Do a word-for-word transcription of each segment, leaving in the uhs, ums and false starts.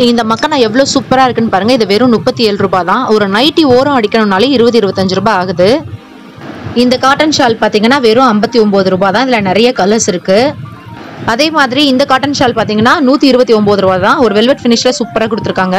இந்த மக்கனா எவ்வளோ சூப்பராக இருக்குன்னு பாருங்கள். இது வெறும் முப்பத்தி ஏழு ரூபா தான். ஒரு நைட்டி ஓரம் அடிக்கணும்னாலே இருபது இருபத்தஞ்சு ரூபாய் ஆகுது. இந்த காட்டன் ஷால் பார்த்தீங்கன்னா வெறும் ஐம்பத்தி ஒம்பது ரூபா தான். இதில் நிறைய கலர்ஸ் இருக்குது. அதே மாதிரி இந்த காட்டன் ஷால் பார்த்தீங்கன்னா நூற்றி இருபத்தி ஒம்பது ரூபா தான். ஒரு வெல்வெட் ஃபினிஷில் சூப்பராக கொடுத்துருக்காங்க.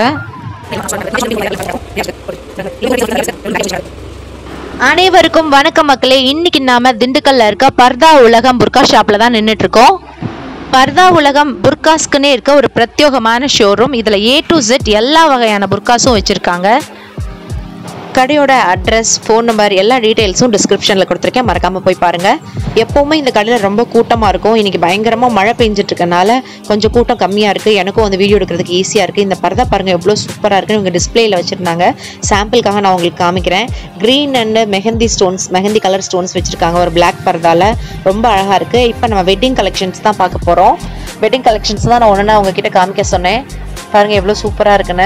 அனைவருக்கும் வணக்கம் மக்களே. இன்னைக்கு நாம திண்டுக்கல்ல இருக்க பர்தா உலகம் புர்கா ஷாப்ல தான் நின்றுட்டு இருக்கோம். பர்தா உலகம் புர்காஸ்க்குன்னே இருக்க ஒரு பிரத்யேகமான ஷோரூம். இதில் ஏ டு ஜெட் எல்லா வகையான புர்காஸும் வச்சுருக்காங்க. கடையோட அட்ரஸ், ஃபோன் நம்பர் எல்லா டீட்டெயில்ஸும் டிஸ்கிரிப்ஷனில் கொடுத்துருக்கேன். மறக்காமல் போய் பாருங்கள். எப்போவுமே இந்த கடையில் ரொம்ப கூட்டமாக இருக்கும். இன்றைக்கி பயங்கரமாக மழை பெஞ்சிட்டு இருக்கனால கொஞ்சம் கூட்டம் கம்மியாக இருக்குது. எனக்கும் அந்த வீடியோ எடுக்கிறதுக்கு ஈஸியாக இருக்குது. இந்த பர்தா பாருங்கள் எவ்வளோ சூப்பராக இருக்குன்னு இவங்க டிஸ்பிளேயில் வச்சுருந்தாங்க. சாம்பிளுக்காக நான் உங்களுக்கு காமிக்கிறேன். Green and mehndi stones, mehndi colour stones வச்சுருக்காங்க ஒரு பிளாக் பர்தாவில். ரொம்ப அழகாக இருக்குது. இப்போ நம்ம வெட்டிங் கலெக்ஷன்ஸ் தான் பார்க்க போகிறோம். வெட்டிங் கலெக்ஷன்ஸ் தான் நான் ஒன்றுனா உங்ககிட்ட காமிக்க சொன்னேன். பாருங்கள் எவ்வளோ சூப்பராக இருக்குன்னு.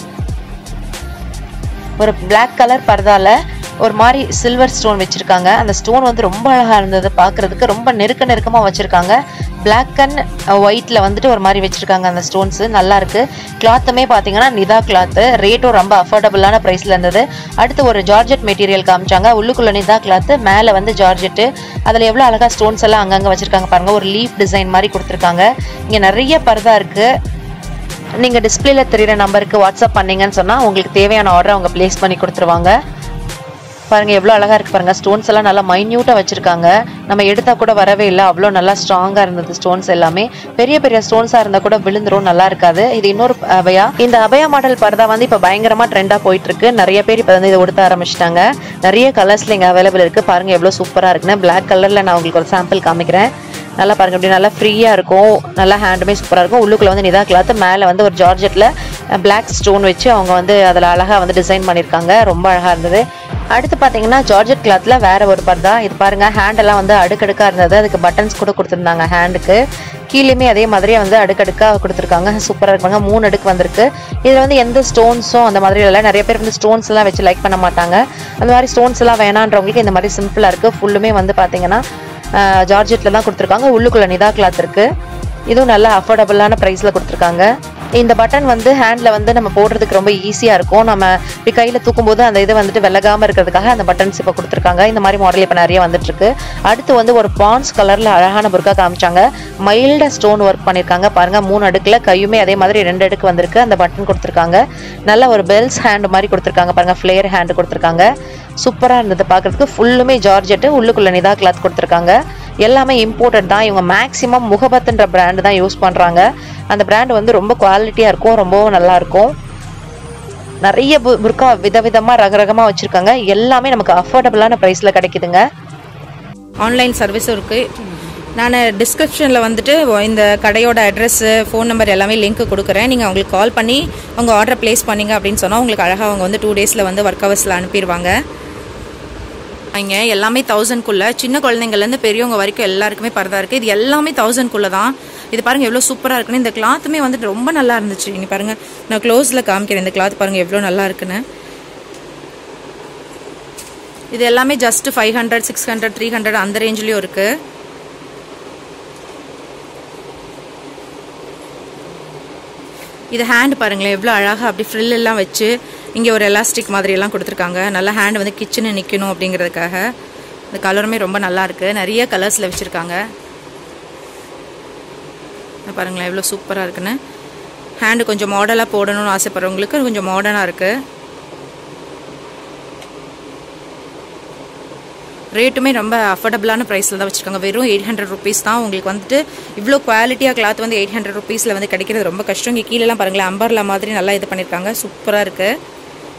ஒரு பிளாக் கலர் பர்தால ஒரு மாதிரி சில்வர் ஸ்டோன் வச்சுருக்காங்க. அந்த ஸ்டோன் வந்து ரொம்ப அழகாக இருந்தது பார்க்குறதுக்கு. ரொம்ப நெருக்க நெருக்கமாக வச்சுருக்காங்க. பிளாக் அண்ட் ஒயிட்டில் வந்துட்டு ஒரு மாதிரி வச்சுருக்காங்க அந்த ஸ்டோன்ஸு. நல்லாயிருக்கு. கிளாத்துமே பார்த்தீங்கன்னா நிதா கிளாத்து. ரேட்டும் ரொம்ப அஃபோர்டபுளான ப்ரைஸில் இருந்தது. அடுத்து ஒரு ஜார்ஜெட் மெட்டீரியல் காமிச்சாங்க. உள்ளுக்குள்ள நிதா கிளாத்து, மேலே வந்து ஜார்ஜெட்டு. அதில் எவ்வளோ அழகாக ஸ்டோன்ஸ் எல்லாம் அங்கங்கே வச்சுருக்காங்க பாருங்கள். ஒரு லீஃப் டிசைன் மாதிரி கொடுத்துருக்காங்க. இங்கே நிறைய பர்தா இருக்குது. நீங்கள் டிஸ்பிளேல தெரிகிற நம்பருக்கு வாட்ஸ்அப் பண்ணிங்கன்னு சொன்னால் உங்களுக்கு தேவையான ஆர்டரை அவங்க ப்ளேஸ் பண்ணி கொடுத்துருவாங்க. பாருங்கள் எவ்வளோ அழகாக இருக்குது பாருங்கள். ஸ்டோன்ஸ் எல்லாம் நல்லா மைன்யூட்டாக வச்சுருக்காங்க. நம்ம எடுத்தால் கூட வரவே இல்லை. அவ்வளோ நல்லா ஸ்ட்ராங்காக இருந்தது ஸ்டோன்ஸ் எல்லாமே. பெரிய பெரிய ஸ்டோன்ஸாக இருந்தால் கூட விழுந்துரும், நல்லா இருக்காது. இது இன்னொரு அபயா. இந்த அபயா மாடல் பர்தா வந்து இப்போ பயங்கரமாக ட்ரெண்டாக போயிட்டுருக்கு. நிறைய பேர் இப்போ வந்து இதை உடுத்த ஆரம்பிச்சிட்டாங்க. நிறைய கலர்ஸில் இங்கே அவைலபிள் இருக்குது. பாருங்கள் எவ்வளோ சூப்பராக இருக்குன்னு. பிளாக் கலரில் நான் உங்களுக்கு ஒரு சாம்பிள் காமிக்கிறேன். நல்லா பாருங்க, அப்படி நல்லா ஃப்ரீயாக இருக்கும். நல்லா ஹேண்டுமே சூப்பராக இருக்கும். உள்ளுக்குள்ள வந்து நிதா கிளாத்து, மேலே வந்து ஒரு ஜார்ஜெட்டில் பிளாக் ஸ்டோன் வச்சு அவங்க வந்து அதில் அழகாக வந்து டிசைன் பண்ணியிருக்காங்க. ரொம்ப அழகாக இருந்தது. அடுத்து பார்த்தீங்கன்னா ஜார்ஜெட் கிளாத்தில் வேற ஒரு பர்தா. இது பாருங்கள், ஹேண்டெல்லாம் வந்து அடுக்கடுக்காக இருந்தது. அதுக்கு பட்டன்ஸ் கூட கொடுத்துருந்தாங்க ஹேண்டுக்கு. கீழேயுமே அதே மாதிரியே வந்து அடுக்கடுக்காக கொடுத்துருக்காங்க. சூப்பராக இருப்பாங்க. மூணு அடுக்கு வந்திருக்கு. இதில் வந்து எந்த ஸ்டோன்ஸும் அந்த மாதிரி இல்லை. நிறைய பேர் வந்து ஸ்டோன்ஸ் எல்லாம் வச்சு லைக் பண்ண மாட்டாங்க. அந்த மாதிரி ஸ்டோன்ஸ் எல்லாம் வேணான்றவங்களுக்கு இந்த மாதிரி சிம்பிளாக இருக்குது. ஃபுல்லுமே வந்து பார்த்தீங்கன்னா ஜார்ஜெட்டில் தான் கொடுத்துருக்காங்க. உள்ளுக்குள்ள நிதா கிளாத் இருக்குது. இதுவும் நல்லா அஃபோர்டபுளான ப்ரைஸில் கொடுத்துருக்காங்க. இந்த பட்டன் வந்து ஹேண்டில் வந்து நம்ம போடுறதுக்கு ரொம்ப ஈஸியாக இருக்கும். நம்ம இப்படி கையில் தூக்கும்போது அந்த இது வந்துட்டு விலகாமல் இருக்கிறதுக்காக அந்த பட்டன்ஸ் இப்போ கொடுத்துருக்காங்க. இந்த மாதிரி மாடல் இப்போ நிறைய வந்துட்டுருக்கு. அடுத்து வந்து ஒரு பான்ஸ் கலரில் அழகான புர்கா காமிச்சாங்க. மைல்டாக ஸ்டோன் ஒர்க் பண்ணியிருக்காங்க பாருங்கள். மூணு அடுக்கில் கையுமே அதே மாதிரி ரெண்டு அடுக்கு வந்திருக்கு. அந்த பட்டன் கொடுத்துருக்காங்க. நல்ல ஒரு பெல்ஸ் ஹேண்டு மாதிரி கொடுத்துருக்காங்க பாருங்கள். ஃப்ளேர் ஹேண்டு கொடுத்துருக்காங்க. சூப்பராக இருந்தது பார்க்குறதுக்கு. ஃபுல்லுமே ஜார்ஜெட்டு, உள்ளுக்குள்ள நிதா கிளாத் கொடுத்துருக்காங்க. எல்லாமே இம்போர்ட்டட் தான். இவங்க மேக்ஸிமம் முகபத்துன்ற பிராண்டு தான் யூஸ் பண்ணுறாங்க. அந்த பிராண்டு வந்து ரொம்ப குவாலிட்டியாக இருக்கும், ரொம்பவும் நல்லாயிருக்கும். நிறைய பு புர்கா விதவிதமாக ரகரகமாக வச்சுருக்காங்க. எல்லாமே நமக்கு அஃபோர்டபுளான ப்ரைஸில் கிடைக்குதுங்க. ஆன்லைன் சர்வீஸும் இருக்குது. நான் டிஸ்கிரிப்ஷனில் வந்துட்டு இந்த கடையோட அட்ரெஸ்ஸு, ஃபோன் நம்பர் எல்லாமே லிங்க் கொடுக்குறேன். நீங்கள் அவங்களுக்கு கால் பண்ணி அவங்க ஆர்டர் ப்ளேஸ் பண்ணிங்க அப்படின்னு சொன்னால் உங்களுக்கு அழகாக அவங்க வந்து டூ டேஸில் வந்து ஒர்க் ஹவர்ஸில் அனுப்பிடுவாங்க. இங்கே எல்லாமே தௌசண்ட்குள்ளே, சின்ன குழந்தைங்கள்லேருந்து பெரியவங்க வரைக்கும் எல்லாருக்குமே பர்தா இருக்குது. இது எல்லாமே தௌசண்ட்குள்ளே தான். இது பாருங்கள் எவ்வளோ சூப்பராக இருக்குன்னு. இந்த கிளாத்துமே வந்துட்டு ரொம்ப நல்லா இருந்துச்சு. இங்கே பாருங்கள், நான் க்ளோஸில் காமிக்கிறேன். இந்த கிளாத் பாருங்கள் எவ்வளோ நல்லா இருக்குன்னு. இது எல்லாமே just five hundred six hundred three hundred அந்த ரேஞ்சிலையும் இருக்குது. இது ஹேண்ட் பாருங்களேன் எவ்வளோ அழகாக அப்படி ஃப்ரில் எல்லாம் வச்சு இங்கே ஒரு எலாஸ்டிக் மாதிரி எல்லாம் கொடுத்துருக்காங்க. நல்லா ஹேண்ட் வந்து கிச்சனு நிற்கணும் அப்படிங்கிறதுக்காக. இந்த கலருமே ரொம்ப நல்லா இருக்குது. நிறைய கலர்ஸில் வச்சுருக்காங்க. பாருங்களேன் எவ்வளோ சூப்பராக இருக்குன்னு. ஹேண்டு கொஞ்சம் மாடலாக போடணும்னு ஆசைப்படுறவங்களுக்கு கொஞ்சம் மாடர்னாக இருக்குது. ரேட்டுமே ரொம்ப அஃபோர்டபுளான ப்ரைஸில் தான் வச்சுருக்காங்க. வெறும் எயிட் ஹண்ட்ரட் ருபீஸ் தான். உங்களுக்கு வந்துட்டு இவ்வளோ குவாலிட்டியாக கிளாத் வந்து எயிட் ஹண்ட்ரட் ருபீஸில் வந்து கிடைக்கிறது ரொம்ப கஷ்டம். இங்கே கீழெல்லாம் பாருங்களேன் அம்பர்லா மாதிரி நல்லா இது பண்ணியிருக்காங்க. சூப்பராக இருக்குது.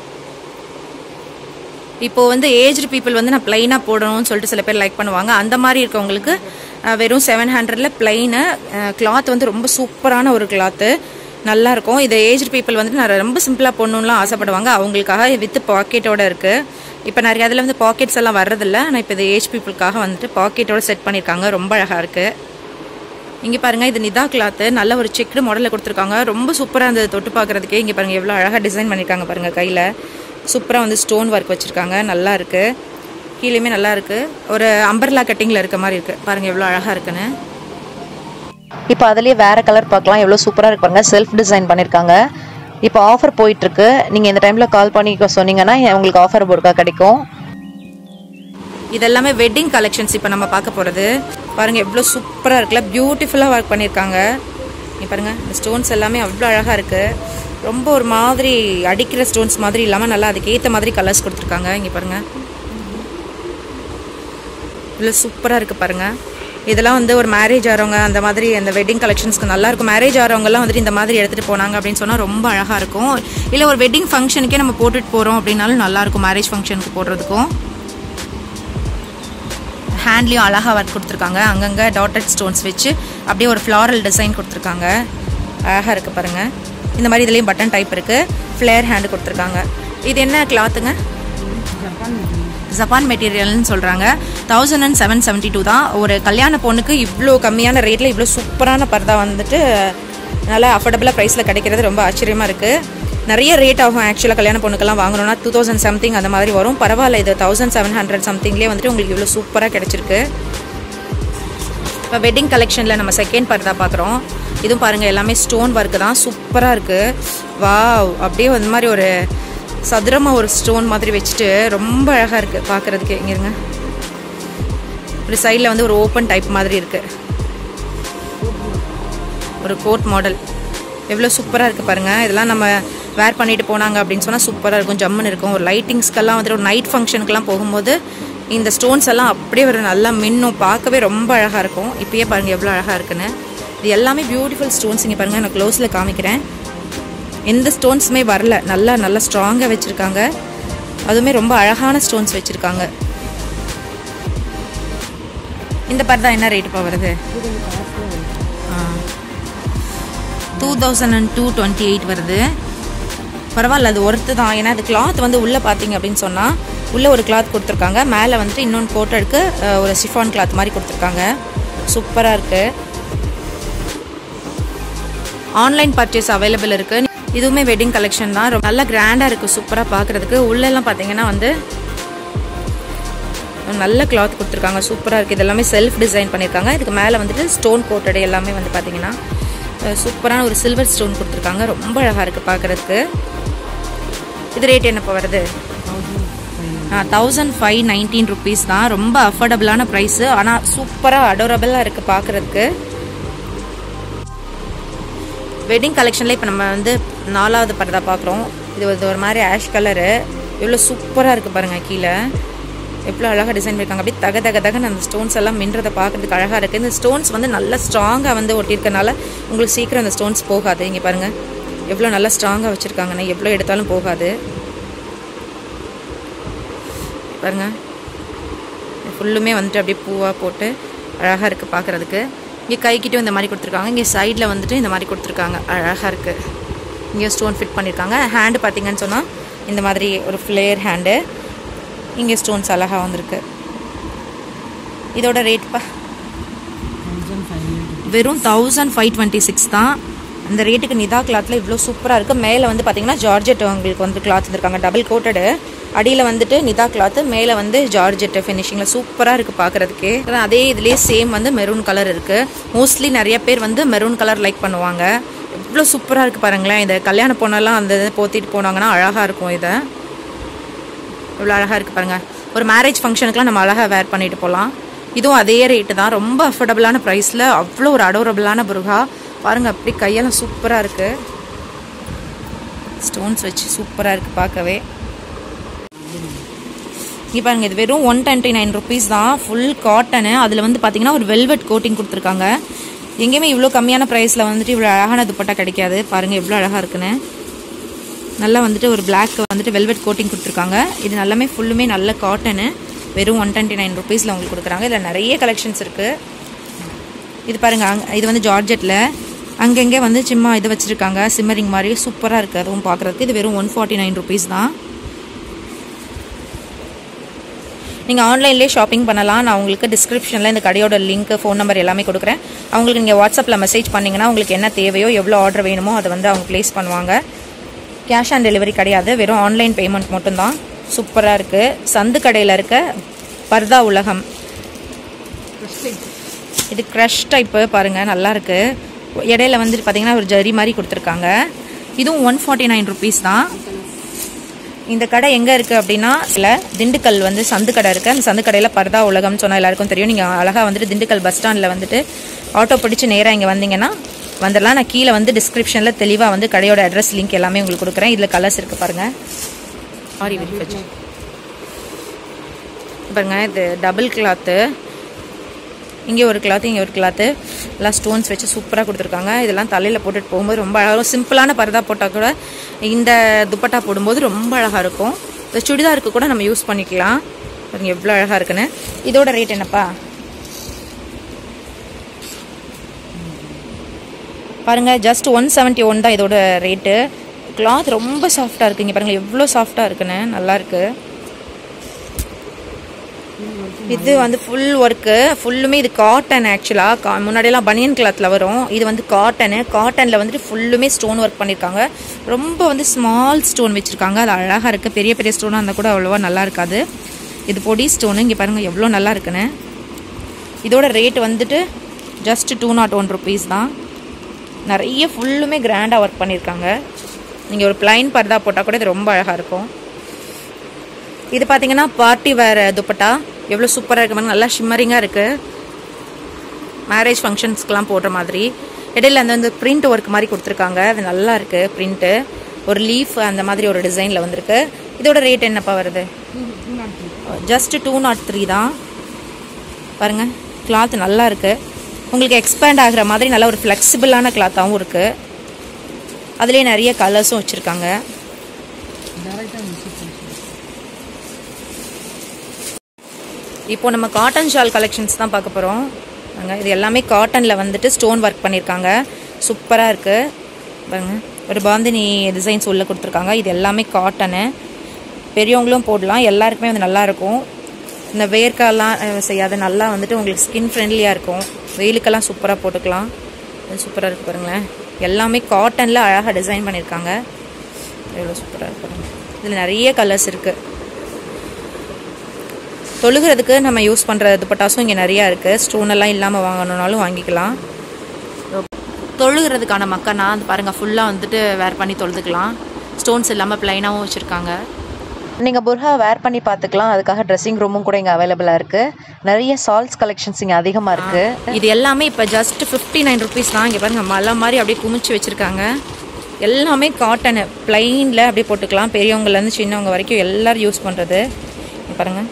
இப்போது வந்து ஏஜ்டு பீப்புள் வந்து நான் ப்ளைனாக போடணும்னு சொல்லிட்டு சில பேர் லைக் பண்ணுவாங்க. அந்த மாதிரி இருக்கவங்களுக்கு வெறும் செவன் ஹண்ட்ரடில் ப்ளைனு கிளாத் வந்து ரொம்ப சூப்பரான ஒரு கிளாத்து, நல்லாயிருக்கும். இது ஏஜ்டு பீப்புள் வந்துட்டு நான் ரொம்ப சிம்பிளாக போடணும்லாம் ஆசைப்படுவாங்க. அவங்களுக்காக வித் பாக்கெட்டோடு இருக்குது. இப்போ நிறைய அதில் வந்து பாக்கெட்ஸ் எல்லாம் வர்றதில்ல. ஆனால் இப்போ இது ஏஜ் பீப்புளுக்காக வந்துட்டு பாக்கெட்டோடு செட் பண்ணியிருக்காங்க. ரொம்ப அழகாக இருக்குது. இங்கே பாருங்கள், இது நிதா கிளாத்து. நல்ல ஒரு செக்குடு மாடலில் கொடுத்துருக்காங்க. ரொம்ப சூப்பராக இருந்தது தொட்டு பார்க்குறதுக்கே. இங்கே பாருங்கள் எவ்வளோ அழகாக டிசைன் பண்ணியிருக்காங்க பாருங்கள். கையில் சூப்பராக வந்து ஸ்டோன் ஒர்க் வச்சுருக்காங்க. நல்லா இருக்குது. கீழேயுமே நல்லா இருக்குது. ஒரு அம்பர்லா கட்டிங்கில் இருக்க மாதிரி இருக்குது. பாருங்கள் எவ்வளோ அழகாக இருக்குன்னு. இப்போ அதுலேயே வேறு கலர் பார்க்கலாம், எவ்வளோ சூப்பராக இருப்பாங்க, செல்ஃப் டிசைன் பண்ணியிருக்காங்க. இப்போ ஆஃபர் போயிட்டுருக்கு, நீங்கள் இந்த டைமில் கால் பண்ணி சொன்னீங்கன்னா உங்களுக்கு ஆஃபர் போர்டுக்கா கிடைக்கும். இதெல்லாமே வெட்டிங் கலெக்ஷன்ஸ் இப்போ நம்ம பார்க்க போகிறது. பாருங்கள் எவ்வளோ சூப்பராக இருக்குல்ல, பியூட்டிஃபுல்லாக ஒர்க் பண்ணியிருக்காங்க. நீ பாருங்கள் இந்த ஸ்டோன்ஸ் எல்லாமே அவ்வளோ அழகாக இருக்குது. ரொம்ப ஒரு மாதிரி அடிக்கிற ஸ்டோன்ஸ் மாதிரி இல்லாமல் நல்லா அதுக்கு ஏற்ற மாதிரி கலர்ஸ் கொடுத்துருக்காங்க. இங்கே பாருங்கள் இவ்வளோ சூப்பராக இருக்குது பாருங்கள். இதெல்லாம் வந்து ஒரு மேரேஜ் ஆகிறவங்க அந்த மாதிரி அந்த வெட்டிங் கலெக்ஷன்ஸ்க்கு நல்லாயிருக்கும். மேரேஜ் ஆகிறவங்கலாம் வந்துட்டு இந்த மாதிரி எடுத்துகிட்டு போனாங்க அப்படின்னு சொன்னால் ரொம்ப அழகாக இருக்கும். இல்லை ஒரு வெட்டிங் ஃபங்க்ஷனுக்கே நம்ம போட்டுட்டு போகிறோம் அப்படின்னாலும் நல்லாயிருக்கும், மேரேஜ் ஃபங்க்ஷனுக்கு போடுறதுக்கும். ஹேண்ட்லேயும் அழகாக ஒர்க் கொடுத்துருக்காங்க, அங்கங்கே டாட்டட் ஸ்டோன்ஸ் வச்சு அப்படியே ஒரு ஃப்ளாரல் டிசைன் கொடுத்துருக்காங்க. அழகாக இருக்குது பாருங்கள். இந்த மாதிரி இதுலேயும் பட்டன் டைப் இருக்குது, ஃப்ளேர் ஹேண்டு கொடுத்துருக்காங்க. இது என்ன கிளாத்துங்க? ஜப்பான் மெட்டீரியல்னு சொல்கிறாங்க. Thousand and seven seventy two தான். ஒரு கல்யாண பொண்ணுக்கு இவ்வளோ கம்மியான ரேட்டில் இவ்வளோ சூப்பரான பர்தா வந்துட்டு நல்லா அஃபோர்டபுளாக ப்ரைஸில் கிடைக்கிறது ரொம்ப ஆச்சரியமாக இருக்குது. நிறைய ரேட் ஆகும் ஆக்சுவலாக கல்யாண பொண்ணுக்கெல்லாம் வாங்கணும்னா டூ தௌசண்ட் சம்திங் அந்த மாதிரி வரும். பரவாயில்ல, இது தௌசண்ட் செவன் ஹண்ட்ரட் சம்திங்லேயே வந்துட்டு உங்களுக்கு இவ்வளோ சூப்பராக கிடச்சிருக்கு. இப்போ வெட்டிங் கலெக்ஷனில் நம்ம செகண்ட் பர்தா பார்க்குறோம். இதுவும் பாருங்கள் எல்லாமே ஸ்டோன் ஒர்க்கு தான், சூப்பராக இருக்குது. வாவ், அப்படியே அந்த மாதிரி ஒரு சதுரமாக ஒரு ஸ்டோன் மாதிரி வச்சுட்டு ரொம்ப அழகாக இருக்குது பார்க்குறதுக்கு. இங்கே இருங்க, ஒரு சைடில் வந்து ஒரு ஓப்பன் டைப் மாதிரி இருக்குது, ஒரு கோட் மாடல். எவ்வளோ சூப்பராக இருக்குது பாருங்கள். இதெல்லாம் நம்ம வேர் பண்ணிட்டு போனாங்க அப்படின்னு சொன்னால் சூப்பராக இருக்கும், ஜம்முன்னு இருக்கும். ஒரு லைட்டிங்ஸ்க்கெல்லாம் வந்துட்டு ஒரு நைட் ஃபங்க்ஷனுக்கெல்லாம் போகும்போது இந்த ஸ்டோன்ஸ் எல்லாம் அப்படியே ஒரு நல்லா மின்னும், பார்க்கவே ரொம்ப அழகாக இருக்கும். இப்போயே பாருங்கள் எவ்வளோ அழகாக இருக்குன்னு. இது எல்லாமே பியூட்டிஃபுல் ஸ்டோன்ஸ். இங்கே பாருங்கள், நான் க்ளோஸில் காமிக்கிறேன். எந்த ஸ்டோன்ஸுமே வரல, நல்லா நல்லா ஸ்ட்ராங்காக வச்சுருக்காங்க. அதுவுமே ரொம்ப அழகான ஸ்டோன்ஸ் வச்சுருக்காங்க. இந்த பர்தா என்ன ரேட்டுப்பா வருது? Two thousand and two twenty eight வருது. பரவாயில்ல, அது ஒர்த்து தான். ஏன்னா அது கிளாத் வந்து உள்ளே பார்த்தீங்க அப்படின்னு சொன்னால் உள்ளே ஒரு கிளாத் கொடுத்துருக்காங்க, மேலே வந்துட்டு இன்னொன்று கோட்டருக்கு ஒரு சிஃபான் கிளாத் மாதிரி கொடுத்துருக்காங்க. சூப்பராக இருக்குது. ஆன்லைன் பர்ச்சேஸ் அவைலபிள் இருக்குது. இதுவுமே வெட்டிங் கலெக்ஷன் தான், ரொம்ப நல்லா கிராண்டாக இருக்குது, சூப்பராக பார்க்குறதுக்கு. உள்ளெல்லாம் பார்த்தீங்கன்னா வந்து நல்ல கிளாத் கொடுத்துருக்காங்க, சூப்பராக இருக்குது. இதெல்லாமே செல்ஃப் டிசைன் பண்ணியிருக்காங்க. இதுக்கு மேலே வந்துட்டு ஸ்டோன் கோட்டடு எல்லாமே வந்து பார்த்தீங்கன்னா சூப்பரான ஒரு சில்வர் ஸ்டோன் கொடுத்துருக்காங்க. ரொம்ப அழகாக இருக்குது பார்க்குறதுக்கு. இது ரேட் என்னப்போ வருது? தௌசண்ட் ஃபைவ் நைன்டீன் ருபீஸ் தான். ரொம்ப அஃபோர்டபுளான ப்ரைஸு, ஆனால் சூப்பராக அடோரபிளாக இருக்குது பார்க்குறதுக்கு. வெட்டிங் கலெக்ஷனில் இப்போ நம்ம வந்து நாலாவது பர்தா பார்க்குறோம். இது வந்து ஒரு மாதிரி ஆஷ் கலரு, எவ்வளோ சூப்பராக இருக்குது பாருங்கள். கீழே எவ்வளோ அழகாக டிசைன் பண்ணியிருக்காங்க. அப்படியே தக தக தகன்னு அந்த ஸ்டோன்ஸ் எல்லாம் மின்றதை பார்க்குறதுக்கு அழகாக இருக்குது. இந்த ஸ்டோன்ஸ் வந்து நல்லா ஸ்ட்ராங்காக வந்து ஒட்டியிருக்கனால உங்களுக்கு சீக்கிரம் அந்த ஸ்டோன்ஸ் போகாது. இங்கே பாருங்கள் எவ்வளோ நல்லா ஸ்ட்ராங்காக வச்சுருக்காங்கன்னு, எவ்வளோ எடுத்தாலும் போகாது. பாருங்கள் ஃபுல்லுமே வந்துட்டு அப்படியே பூவாக போட்டு அழகாக இருக்குது பார்க்குறதுக்கு. இங்கே கைக்கிட்டும் இந்த மாதிரி கொடுத்துருக்காங்க, இங்கே சைடில் வந்துட்டு இந்த மாதிரி கொடுத்துருக்காங்க, அழகாக இருக்குது. இங்கே ஸ்டோன் ஃபிட் பண்ணியிருக்காங்க. ஹேண்டு பார்த்தீங்கன்னு சொன்னால் இந்த மாதிரி ஒரு ஃப்ளேர் ஹேண்டு, இங்கே ஸ்டோன்ஸ் அழகாக வந்திருக்கு. இதோட ரேட்ப்பா வெறும் தௌசண்ட் ஃபைவ் டுவெண்ட்டி சிக்ஸ் தான். அந்த ரேட்டுக்கு நிதா கிளாத்தில் இவ்வளோ சூப்பராக இருக்குது. மேலே வந்து பார்த்தீங்கன்னா ஜார்ஜெட் உங்களுக்கு வந்து கிளாத் வந்துருக்காங்க, டபுள் கோட்டடு. அடியில் வந்துட்டு நிதா கிளாத்து, மேலே வந்து ஜார்ஜெட் ஃபினிஷிங்கில் சூப்பராக இருக்குது பார்க்குறதுக்கே. அதே இதுலேயே சேம் வந்து மெரூன் கலர் இருக்குது. மோஸ்ட்லி நிறைய பேர் வந்து மெரூன் கலர் லைக் பண்ணுவாங்க. இவ்வளோ சூப்பராக இருக்குது பாருங்களேன். இதை கல்யாண பொண்ணெல்லாம் அந்த இதை போத்திட்டு போனாங்கன்னா அழகாக இருக்கும். இதை இவ்வளோ அழகாக இருக்குது பாருங்கள். ஒரு மேரேஜ் ஃபங்க்ஷனுக்குலாம் நம்ம அழகாக வேர் பண்ணிட்டு போகலாம். இதுவும் அதே ரேட்டு தான், ரொம்ப அஃபோர்டபுளான ப்ரைஸில் அவ்வளோ ஒரு அடோரபுளான புருகா பாருங்கள். அப்படி கையெல்லாம் சூப்பராக இருக்குது, ஸ்டோன்ஸ் வச்சு சூப்பராக இருக்குது பார்க்கவே. இங்கே பாருங்கள், இது வெறும் ஒன் டுவெண்ட்டி நைன் ருபீஸ் தான். ஃபுல் காட்டனு, அதில் வந்து பார்த்தீங்கன்னா ஒரு வெல்வெட் கோட்டிங் கொடுத்துருக்காங்க. எங்கேயுமே இவ்வளோ கம்மியான ப்ரைஸில் வந்துட்டு இவ்வளோ அழகான துப்பட்டா கிடைக்காது. பாருங்கள் எவ்வளோ அழகாக இருக்குன்னு. நல்லா வந்துட்டு ஒரு பிளாக் வந்துட்டு வெல்வெட் கோட்டிங் கொடுத்துருக்காங்க. இது நல்லாமே ஃபுல்லுமே நல்ல காட்டனு, வெறும் ஒன் டுவெண்ட்டி நைன் ருபீஸில் உங்களுக்கு கொடுக்குறாங்க. இதில் நிறைய கலெக்ஷன்ஸ் இருக்குது. இது பாருங்கள், அங்கே இது வந்து ஜார்ஜெட்டில் அங்கங்கே வந்து சும்மா இது வச்சுருக்காங்க, சிம்மரிங் மாதிரி சூப்பராக இருக்குது அதுவும் பார்க்குறதுக்கு. இது வெறும் ஒன் ஃபார்ட்டி நைன் ருபீஸ் தான். நீங்கள் ஆன்லைன்லேயே ஷாப்பிங் பண்ணலாம். நான் உங்களுக்கு டிஸ்கிரிப்ஷனில் இந்த கடையோட லிங்க், ஃபோன் நம்பர் எல்லாமே கொடுக்குறேன். அவங்களுக்கு நீங்கள் வாட்ஸ்அப்பில் மெசேஜ் பண்ணிங்கன்னா உங்களுக்கு என்ன தேவையோ எவ்வளோ ஆர்டர் வேணுமோ அதை வந்து அவங்க ப்ளேஸ் பண்ணுவாங்க. கேஷ் ஆன் டெலிவரி கிடையாது, வெறும் ஆன்லைன் பேமெண்ட் மட்டும்தான். சூப்பராக இருக்குது. சந்து கடையில் இருக்க பர்தா உலகம் இது க்ரஷ் டைப்பு பாருங்கள், நல்லாயிருக்கு. இடையில வந்துட்டு பார்த்தீங்கன்னா ஒரு ஜரி மாதிரி கொடுத்துருக்காங்க. இதுவும் ஒன் ஃபார்ட்டி நைன் ருபீஸ் தான். இந்த கடை எங்கே இருக்குது அப்படின்னா இல்லை திண்டுக்கல் வந்து சந்து கடை இருக்குது. அந்த சந்து கடையில் பர்தா உலகம்னு சொன்னால் எல்லாருக்கும் தெரியும். நீங்கள் அழகாக வந்துட்டு திண்டுக்கல் பஸ் ஸ்டாண்டில் வந்துட்டு ஆட்டோ பிடிச்சி நேராக இங்கே வந்தீங்கன்னா வந்துடலாம். நான் கீழே வந்து டிஸ்கிரிப்ஷனில் தெளிவாக வந்து கடையோட அட்ரஸ் லிங்க் எல்லாமே உங்களுக்கு கொடுக்குறேன். இதில் கலர்ஸ் இருக்குது பாருங்கள். சாரி வெரி பாருங்க, இது டபுள் கிளாத்து. இங்கே ஒரு கிளாத்து, இங்கே ஒரு கிளாத்து, எல்லாம் ஸ்டோன்ஸ் வச்சு சூப்பராக கொடுத்துருக்காங்க. இதெல்லாம் தலையில் போட்டுட்டு போகும்போது ரொம்ப அழகாக, சிம்பிளான பர்தா போட்டால் கூட இந்த துப்பட்டா போடும்போது ரொம்ப அழகாக இருக்கும். இந்த சுடிதாருக்கு கூட நம்ம யூஸ் பண்ணிக்கலாம். பாருங்க எவ்வளோ அழகாக இருக்குன்னு. இதோட ரேட் என்னப்பா பாருங்க, ஜஸ்ட் ஒன் செவன்ட்டி ஒன் தான் இதோட ரேட்டு. கிளாத் ரொம்ப சாஃப்டாக இருக்குது. இங்கே பாருங்கள் எவ்வளோ சாஃப்டாக இருக்குன்னு, நல்லாயிருக்கு. இது வந்து ஃபுல் ஒர்க்கு, ஃபுல்லுமே இது காட்டன். ஆக்சுவலாக கா முன்னாடியெல்லாம் பனியன் கிளாத்தில் வரும், இது வந்து காட்டனு. காட்டனில் வந்துட்டு ஃபுல்லுமே ஸ்டோன் ஒர்க் பண்ணியிருக்காங்க. ரொம்ப வந்து ஸ்மால் ஸ்டோன் வச்சுருக்காங்க, அது அழகாக இருக்குது. பெரிய பெரிய ஸ்டோனாக இருந்தால் கூட அவ்வளோவா நல்லா இருக்காது. இது பொடி ஸ்டோனு. இங்கே பாருங்கள் எவ்வளோ நல்லா இருக்குன்னு. இதோட ரேட் வந்துட்டு just two not one rupees தான். நிறைய ஃபுல்லுமே கிராண்டாக ஒர்க் பண்ணியிருக்காங்க. நீங்கள் ஒரு பிளைன் பர்தா போட்டால் கூட இது ரொம்ப அழகாக இருக்கும். இது பார்த்தீங்கன்னா பார்ட்டி வேர் துப்பட்டா எவ்வளோ சூப்பராக இருக்கு, நல்லா ஷிம்மரிங்காக இருக்குது. மேரேஜ் ஃபங்க்ஷன்ஸ்க்கெலாம் போடுற மாதிரி. இடையில அந்த வந்து பிரிண்ட் ஒர்க் மாதிரி கொடுத்துருக்காங்க, அது நல்லா இருக்குது. பிரிண்ட்டு ஒரு லீஃப் அந்த மாதிரி ஒரு டிசைனில் வந்திருக்கு. இதோட ரேட் என்னப்பா வருது? ஜஸ்ட் டூ நாட் த்ரீ தான். பாருங்கள் கிளாத் நல்லா இருக்குது. உங்களுக்கு எக்ஸ்பேண்ட் ஆகிற மாதிரி நல்ல ஒரு ஃப்ளெக்சிபிளான கிளாத்தாகவும் இருக்குது. அதுலேயே நிறைய கலர்ஸும் வச்சுருக்காங்க. இப்போ நம்ம காட்டன் ஷால் கலெக்ஷன்ஸ் தான் பார்க்க போகிறோம். பாருங்க இது எல்லாமே காட்டனில் வந்துட்டு ஸ்டோன் ஒர்க் பண்ணியிருக்காங்க, சூப்பராக இருக்குது. பாருங்க ஒரு பாந்தினி டிசைன்ஸ் உள்ளே கொடுத்துருக்காங்க. இது எல்லாமே காட்டனு, பெரியவங்களும் போடலாம், எல்லாருக்குமே வந்து நல்லாயிருக்கும். இந்த வேர்க்கெல்லாம் செய்யாத நல்லா வந்துட்டு உங்களுக்கு ஸ்கின் ஃப்ரெண்ட்லியாக இருக்கும். வெயிலுக்கெல்லாம் சூப்பராக போட்டுக்கலாம். அது சூப்பராக இருக்குது பாருங்களேன். எல்லாமே காட்டனில் அழகாக டிசைன் பண்ணியிருக்காங்க, எவ்வளோ சூப்பராக இருக்கு. இதில் நிறைய கலர்ஸ் இருக்குது. தொழுகிறதுக்கு நம்ம யூஸ் பண்ணுற துப்பட்டாஸும் இங்கே நிறையா இருக்குது. ஸ்டோனெல்லாம் இல்லாமல் வாங்கணுன்னாலும் வாங்கிக்கலாம். தொழுகிறதுக்கான மக்கனா அது பாருங்கள் ஃபுல்லாக வந்துட்டு வேர் பண்ணி தொழுதுக்கலாம். ஸ்டோன்ஸ் இல்லாமல் ப்ளைனாகவும் வச்சுருக்காங்க. நீங்கள் புர்ஹா வேர் பண்ணி பார்த்துக்கலாம். அதுக்காக ட்ரெஸ்ஸிங் ரூமும் கூட இங்கே அவைலபிளாக இருக்குது. நிறைய சால்ஸ் கலெக்ஷன்ஸ் இங்கே அதிகமாக இருக்குது. இது எல்லாமே இப்போ ஜஸ்ட் ஃபிஃப்டி நைன் ருபீஸ் தான். இங்கே பாருங்கள் மலை மாதிரி அப்படியே குமிச்சு வச்சுருக்காங்க. எல்லாமே காட்டனு, ப்ளைனில் அப்படியே போட்டுக்கலாம். பெரியவங்கலேருந்து சின்னவங்க வரைக்கும் எல்லோரும் யூஸ் பண்ணுறது. பாருங்கள்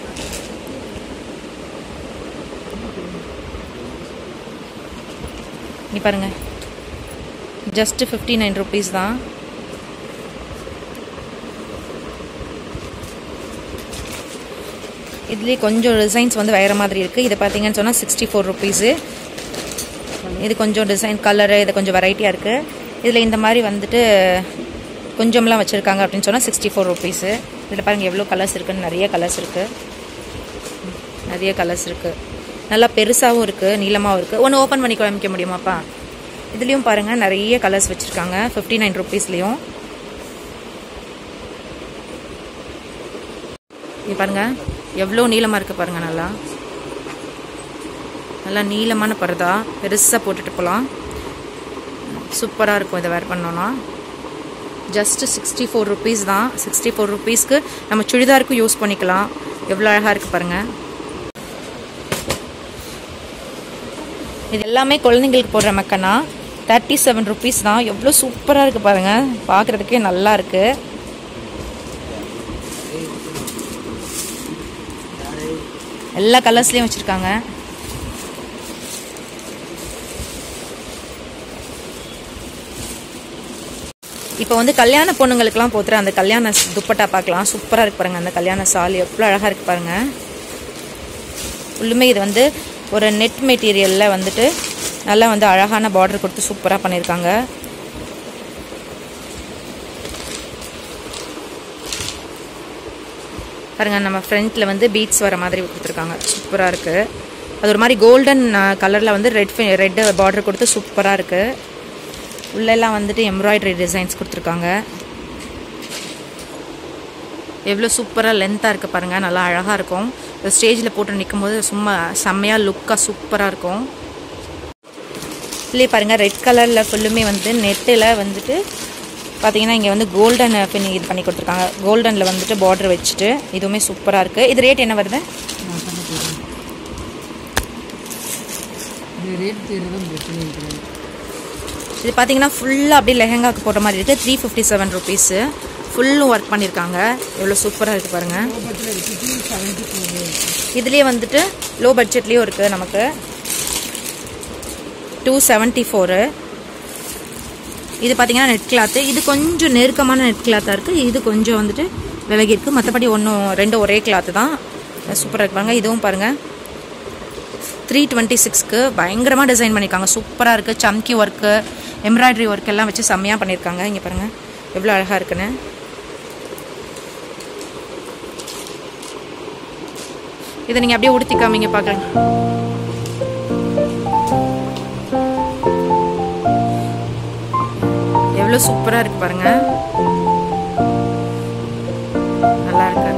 இங்கே பாருங்கள் ஜஸ்ட் ஃபிஃப்டி நைன் ருபீஸ் தான். இதுலேயே கொஞ்சம் டிசைன்ஸ் வந்து வேறு மாதிரி இருக்குது. இது பார்த்தீங்கன்னு சொன்னால் சிக்ஸ்டி ஃபோர் ருபீஸு. இது கொஞ்சம் டிசைன் கலரு இது கொஞ்சம் வெரைட்டியாக இருக்குது. இதில் இந்த மாதிரி வந்துட்டு கொஞ்சம்லாம் வச்சுருக்காங்க அப்படின்னு சொன்னால் சிக்ஸ்டி ஃபோர் ருபீஸு. இதில் பாருங்கள் எவ்வளோ கலர்ஸ் இருக்குன்னு, நிறைய கலர்ஸ் இருக்குது. நிறைய கலர்ஸ் இருக்குது, நல்லா பெருசாகவும் இருக்குது, நீளமாகவும் இருக்குது. ஒன்று ஓப்பன் பண்ணி காமிக்க முடியுமாப்பா? இதுலேயும் பாருங்கள் நிறைய கலர்ஸ் வச்சுருக்காங்க ஃபிஃப்டி நைன் ருபீஸ்லேயும். இது பாருங்கள் எவ்வளோ நீளமாக இருக்குது பாருங்கள். நல்லா நல்லா நீளமான பர்தா, பெருசாக போட்டுட்டு போகலாம், சூப்பராக இருக்கும். இதை வேர் பண்ணோன்னா ஜஸ்ட் சிக்ஸ்டி ஃபோர் ருபீஸ் தான். சிக்ஸ்டி ஃபோர் ருபீஸ்க்கு நம்ம சுடிதாருக்கும் யூஸ் பண்ணிக்கலாம். எவ்வளோ அழகாக இருக்குது பாருங்கள். இது எல்லாமே குழந்தைங்களுக்கு போடுற மக்கனா தேர்ட்டி செவன் ருபீஸ் தான். எவ்வளோ சூப்பராக இருக்குது பாருங்கள், பார்க்குறதுக்கே நல்லா இருக்குது. எல்லா கலர்ஸ்லேயும் வச்சுருக்காங்க. இப்போ வந்து கல்யாண பொண்ணுங்களுக்குலாம் போத்துற அந்த கல்யாண துப்பட்டா பார்க்கலாம். சூப்பராக இருக்கு பாருங்கள். அந்த கல்யாண சால் எவ்வளோ அழகாக இருக்குது பாருங்கள். உள்ளுமே இது வந்து ஒரு நெட் மெட்டீரியலில் வந்துட்டு நல்லா வந்து அழகான பார்டர் கொடுத்து சூப்பராக பண்ணியிருக்காங்க. பாருங்கள் நம்ம ஃப்ரண்ட்டில் வந்து பீட்ஸ் வர மாதிரி கொடுத்துருக்காங்க, சூப்பராக இருக்குது. அது ஒரு மாதிரி கோல்டன் கலரில் வந்து ரெட் ரெட் பார்டர் கொடுத்து சூப்பராக இருக்குது. உள்ளெல்லாம் வந்துட்டு எம்ப்ராய்டரி டிசைன்ஸ் கொடுத்துருக்காங்க. எவ்வளோ சூப்பராக லென்த்தாக இருக்குது பாருங்கள், நல்லா அழகாக இருக்கும். ஸ்டேஜில் போட்டு நிற்கும் போது சும்மா செம்மையாக லுக்காக சூப்பராக இருக்கும். இதுலேயே பாருங்கள் ரெட் கலரில் ஃபுல்லுமே வந்து நெட்டில் வந்துட்டு பார்த்தீங்கன்னா இங்கே வந்து கோல்டன் பின்னி இது பண்ணி கொடுத்துருக்காங்க. கோல்டனில் வந்துட்டு பார்டர் வச்சுட்டு இதுவுமே சூப்பராக இருக்குது. இது ரேட் என்ன வருது? இது பார்த்தீங்கன்னா ஃபுல்லாக அப்படியே லெஹங்காக்கு போட்ட மாதிரி இருக்குது. த்ரீ ஃபிஃப்டி செவன் ருபீஸு ஃபுல்லும் ஒர்க் பண்ணியிருக்காங்க. எவ்வளோ சூப்பராக இருக்குது பாருங்கள். இதுலேயே வந்துட்டு லோ பட்ஜெட்லேயும் இருக்குது நமக்கு. Two seventy four. இது பார்த்தீங்கன்னா நெட் கிளாத்து. இது கொஞ்சம் நெருக்கமான நெட் கிளாத்தாக இருக்குது. இது கொஞ்சம் வந்துட்டு விலகி இருக்குது. மற்றபடி ஒன்றும் ரெண்டும் ஒரே கிளாத்து தான். சூப்பராக இருப்பாங்க. இதுவும் பாருங்கள் த்ரீ டுவெண்ட்டி சிக்ஸ்க்கு பயங்கரமாக டிசைன் பண்ணியிருக்காங்க. சூப்பராக இருக்குது. சம்கி ஒர்க்கு, எம்ப்ராய்டரி ஒர்க் எல்லாம் வச்சு செம்மையாக பண்ணியிருக்காங்க. இங்கே பாருங்கள் எவ்வளோ அழகாக இருக்குன்னு. இதை நீங்கள் அப்படியே உடுத்தி காமிங்க பார்க்கலாம். எவ்வளோ சூப்பராக இருக்குது பாருங்கள். நல்லா இருக்கு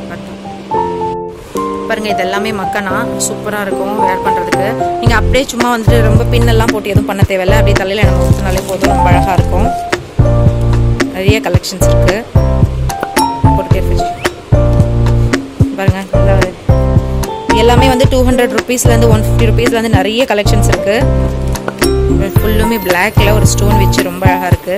பாருங்கள். இது எல்லாமே மக்கனா சூப்பராக இருக்கும் வேர் பண்ணுறதுக்கு. நீங்கள் அப்படியே சும்மா வந்துட்டு ரொம்ப பின்னெல்லாம் போட்டு எதுவும் பண்ண தேவையில்லை. அப்படியே தலையில் நம்ம ஊற்றினாலே போதும். ரொம்ப அழகாக இருக்கும். நிறைய கலெக்ஷன்ஸ் இருக்குது. போட்டு பாருங்கள். எல்லாமே வந்து டூ ஹண்ட்ரட் ருபீஸ்லேருந்து ஒன் ஃபிஃப்டி ருபீஸ்லேருந்து நிறைய கலெக்ஷன்ஸ் இருக்குது. ஃபுல்லுமே பிளாக்ல ஒரு ஸ்டோன் வச்சு ரொம்ப அழகாக இருக்குது.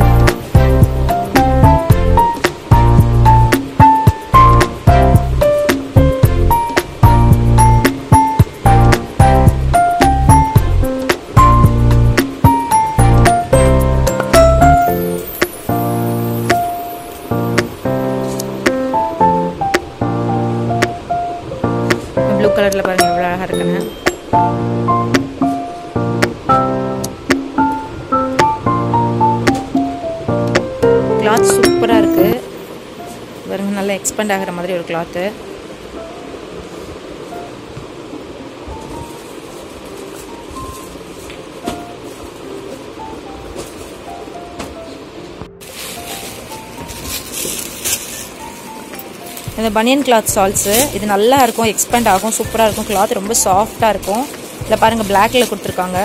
ப்ளூ கலரில் பாருங்கள் எவ்வளோ அழகாக இருக்குன்னு. கிளாத் சூப்பராக இருக்குது பாருங்க. நல்லா எக்ஸ்பெண்ட் ஆகிற மாதிரி ஒரு கிளாத்து. இந்த பனியன் கிளாத் சால்ஸு இது நல்லா இருக்கும். எக்ஸ்பெண்ட் ஆகும். சூப்பராக இருக்கும். கிளாத் ரொம்ப சாஃப்டாக இருக்கும். இதில் பாருங்கள் பிளாக்ல கொடுத்துருக்காங்க.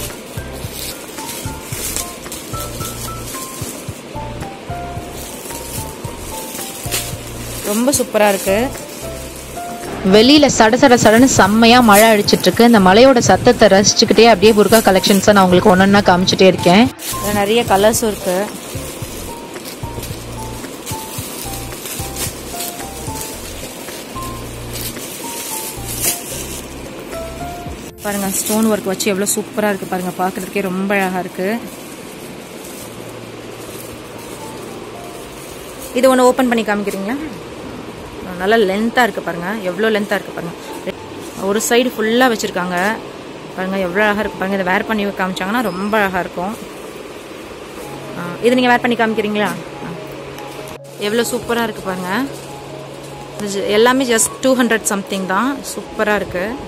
ரொம்ப சூப்பராக இருக்குது. வெளியில் சட சட சடன்னு செம்மையாக மழை அடிச்சிட்ருக்கு. இந்த மழையோட சத்தத்தை ரசிச்சுக்கிட்டே அப்படியே புர்கா கலெக்ஷன்ஸை நான் உங்களுக்கு ஒன்று ஒன்றா காமிச்சிட்டே இருக்கேன். இதில் நிறைய கலர்ஸும் இருக்குது. பாருங்கள் ஸ்டோன் ஒர்க் வச்சு எவ்வளோ சூப்பராக இருக்குது பாருங்கள். பார்க்குறதுக்கே ரொம்ப அழகாக இருக்குது. இது ஒன்று ஓப்பன் பண்ணி காமிக்கிறீங்களா? நல்லா லென்த்தாக இருக்குது பாருங்கள். எவ்வளோ லென்த்தாக இருக்குது பாருங்கள். ஒரு சைடு ஃபுல்லாக வச்சுருக்காங்க பாருங்கள். எவ்வளோ அழகாக இருக்குது பாருங்கள். இதை வேர் பண்ணி காமிச்சாங்கன்னா ரொம்ப அழகாக இருக்கும். இது நீங்கள் வேர் பண்ணி காமிக்கிறீங்களா? எவ்வளோ சூப்பராக இருக்குது பாருங்கள். எல்லாமே ஜஸ்ட் டூ ஹண்ட்ரட் சம்திங் தான். சூப்பராக இருக்குது.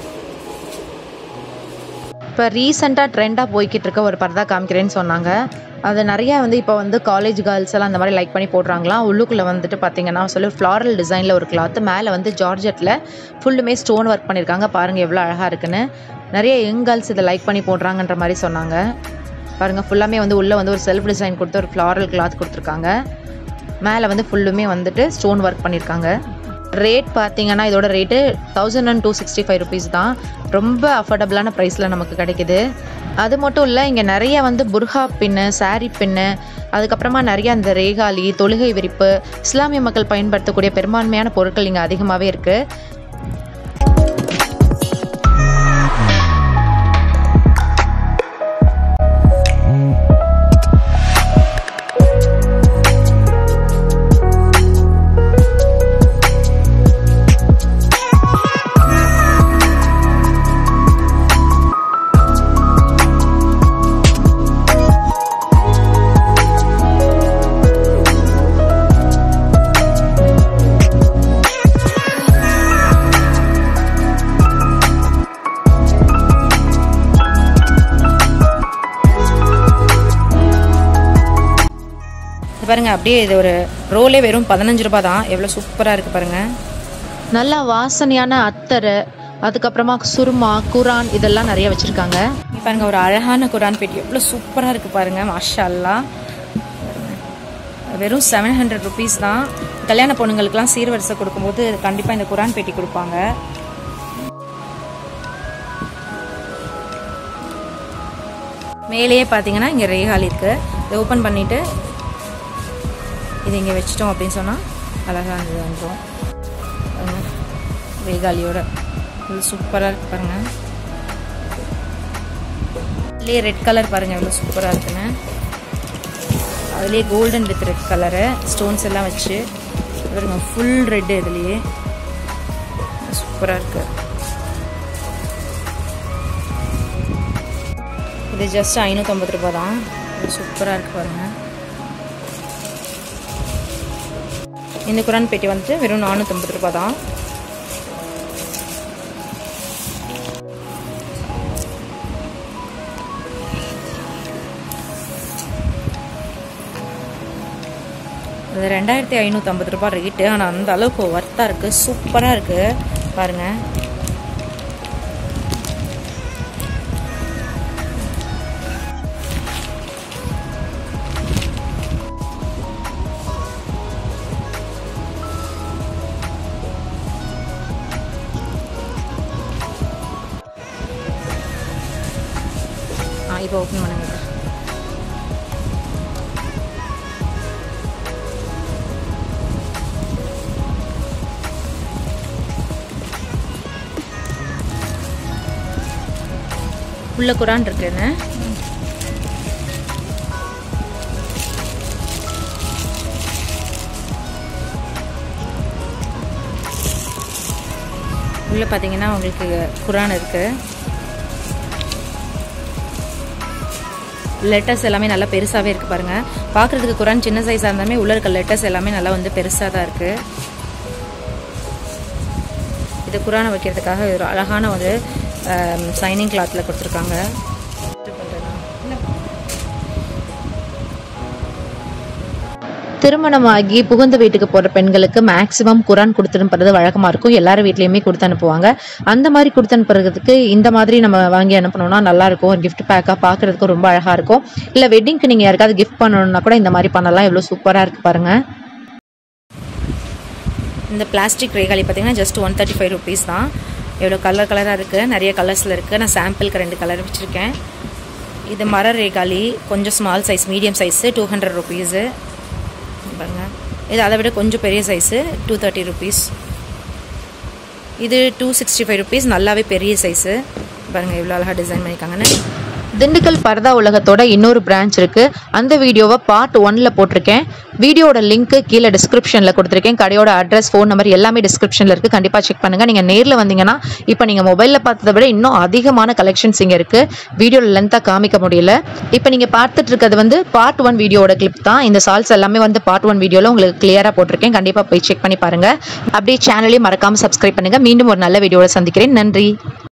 இப்போ ரீசெண்டாக ட்ரெண்டாக போய்கிட்டு இருக்க ஒரு பர்தா காமிக்கிறேன்னு சொன்னாங்க. அது நிறையா வந்து இப்போ வந்து காலேஜ் கேர்ள்ஸ் எல்லாம் அந்த மாதிரி லைக் பண்ணி போடுறாங்களாம். உள்ளுக்குள்ளே வந்துட்டு பார்த்தீங்கன்னா சொல்லி ஃப்ளாரல் டிசைனில் ஒரு கிளாத்து, மேலே வந்து ஜார்ஜெட்டில் ஃபுல்லுமே ஸ்டோன் ஒர்க் பண்ணியிருக்காங்க. பாருங்கள் எவ்வளோ அழகாக இருக்குன்னு. நிறைய யங் கேர்ள்ஸ் இதை லைக் பண்ணி போடுறாங்கன்ற மாதிரி சொன்னாங்க. பாருங்கள் ஃபுல்லாமே வந்து உள்ளே வந்து ஒரு செல்ஃப் டிசைன் கொடுத்து ஒரு ஃப்ளாரல் கிளாத் கொடுத்துருக்காங்க. மேலே வந்து ஃபுல்லுமே வந்துட்டு ஸ்டோன் ஒர்க் பண்ணியிருக்காங்க. ரேட் பார்த்தீங்கன்னா இதோட rate thousand and two sixty five rupees தான். ரொம்ப அஃபோர்டபுளான ப்ரைஸில் நமக்கு கிடைக்கிது. அது மட்டும் இல்லை, இங்கே நிறைய வந்து புர்ஹா பின்னு, சாரீ பின்னு, அதுக்கப்புறமா நிறைய அந்த ரேகாலி, தொழுகை விரிப்பு, இஸ்லாமிய மக்கள் பயன்படுத்தக்கூடிய பெரும்பான்மையான பொருட்கள் இங்கே அதிகமாகவே இருக்குது. பாருங்க, அப்படியே இது ஒரு ரோலே வெறும் பதினஞ்சு ரூபாய் தான். எவ்வளோ சூப்பராக இருக்குது பாருங்கள். நல்லா வாசனையான அத்தரை, அதுக்கப்புறமா சுருமா, குரான் இதெல்லாம் நிறைய வச்சுருக்காங்க. பாருங்க ஒரு அழகான குரான் பெட்டி எவ்வளோ சூப்பராக இருக்குது பாருங்கள். மாஷா அல்லாஹ். வெறும் செவன் ஹண்ட்ரட் ருபீஸ் தான். கல்யாண பொண்ணுங்களுக்குலாம் சீர்வரிசை கொடுக்கும்போது கண்டிப்பாக இந்த குரான் பெட்டி கொடுப்பாங்க. மேலேயே பார்த்தீங்கன்னா இங்கே ரேகாலி இருக்குது. இதை ஓப்பன் பண்ணிவிட்டு இது இங்கே வச்சிட்டோம் அப்படின்னு சொன்னால் அழகாக இருந்தது வந்துடும். ரேகாலியோட இது சூப்பராக இருக்குது பாருங்கள். இதுலேயே ரெட் கலர் பாருங்கள் எவ்வளோ சூப்பராக இருக்குன்னு. அதுலேயே golden with red colour stones எல்லாம் வச்சு பாருங்க, ஃபுல் ரெட்டு இதுலேயே சூப்பராக இருக்குது. இது ஜஸ்ட் ஐநூற்றம்பது ரூபா தான். இது சூப்பராக இருக்குது பாருங்கள். இந்த குரான் பெட்டி வந்துட்டு வெறும் நானூற்றம்பது ரூபா தான். அது ரெண்டாயிரத்தி ஐநூற்றம்பது ரூபா ரேட்டு. ஆனால் அந்த அளவுக்கு ஒர்த்தாக இருக்குது, சூப்பராக இருக்குது பாருங்கள். ஆ இப்போ ஓப்பன் பண்ணுங்க. உள்ள குரான் இருக்குன்னு உள்ள பார்த்தீங்கன்னா உங்களுக்கு குரான் இருக்கு. லெட்டர்ஸ் எல்லாமே நல்லா பெருசாகவே இருக்குது பாருங்கள். பார்க்குறதுக்கு குரான் சின்ன சைஸாக இருந்தாலுமே உள்ள இருக்க லெட்டர்ஸ் எல்லாமே நல்லா வந்து பெருசாக தான் இருக்குது. இது குரானை வைக்கிறதுக்காக ஒரு அழகான ஒரு சைனிங் கிளாத்தில் கொடுத்துருக்காங்க. திருமணமாகி புகுந்த வீட்டுக்கு போகிற பெண்களுக்கு மேக்ஸிமம் குரான் கொடுத்து அனுப்புறது வழக்கமாக இருக்கும். எல்லாரும் வீட்லேயுமே கொடுத்து அனுப்புவாங்க. அந்த மாதிரி கொடுத்து அனுப்புறதுக்கு இந்த மாதிரி நம்ம வாங்கி அனுப்பணும்னா நல்லாயிருக்கும். ஒரு கிஃப்ட் பேக்காக பார்க்குறதுக்கு ரொம்ப அழகாக இருக்கும். இல்லை வெட்டிங்க்கு நீங்கள் யாருக்காவது கிஃப்ட் பண்ணணும்னா கூட இந்த மாதிரி பண்ணலாம். எவ்வளோ சூப்பராக இருக்குது பாருங்கள். இந்த பிளாஸ்டிக் ரேகாலி பார்த்தீங்கன்னா just one thirty five rupees தான். எவ்வளோ கலர் கலராக இருக்குது, நிறைய கலர்ஸில் இருக்குது. நான் சாம்பிளுக்கு ரெண்டு கலர் வச்சுருக்கேன். இது மர ரேகாலி கொஞ்சம் small size, medium size two hundred rupees பாருங்கள். இது அதை விட கொஞ்சம் பெரிய சைஸு டூ தேர்ட்டி ருபீஸ். இது டூ சிக்ஸ்டி ஃபைவ் ருபீஸ், நல்லாவே பெரிய சைஸு பாருங்கள் எவ்வளோ அழகாக டிசைன் பண்ணியிருக்காங்கன்னு. திண்டுக்கல் பரதா உலகத்தோட இன்னொரு பிரான்ச் இருக்குது. அந்த வீடியோவை பார்ட் ஒன்ல போட்டிருக்கேன். வீடியோட லிங்க்கு கீழே டிஸ்கிரிப்ஷனில் கொடுத்துருக்கேன். கடையோட அட்ரஸ், ஃபோன் நம்பர் எல்லாமே டிஸ்கிரிப்ஷனில் இருக்குது. கண்டிப்பாக செக் பண்ணுங்கள். நீங்கள் நேரில் வந்தீங்கன்னா இப்போ நீங்கள் மொபைலில் பார்த்ததை விட இன்னும் அதிகமான கலெக்ஷன்ஸ் இங்கே இருக்குது. வீடியோவில் லென்த்தாக காமிக்க முடியல. இப்போ நீங்கள் பார்த்துட்டு இருக்கிறது வந்து பார்ட் ஒன் வீடியோட கிளிப் தான். இந்த சால்ஸ் எல்லாமே வந்து பார்ட் ஒன் வீடியோவில் உங்களுக்கு கிளியராக போட்டிருக்கேன். கண்டிப்பாக போய் செக் பண்ணி பாருங்கள். அப்படியே சேனலையும் மறக்காமல் சப்ஸ்கிரைப் பண்ணுங்கள். மீண்டும் ஒரு நல்ல வீடியோவில் சந்திக்கிறேன். நன்றி.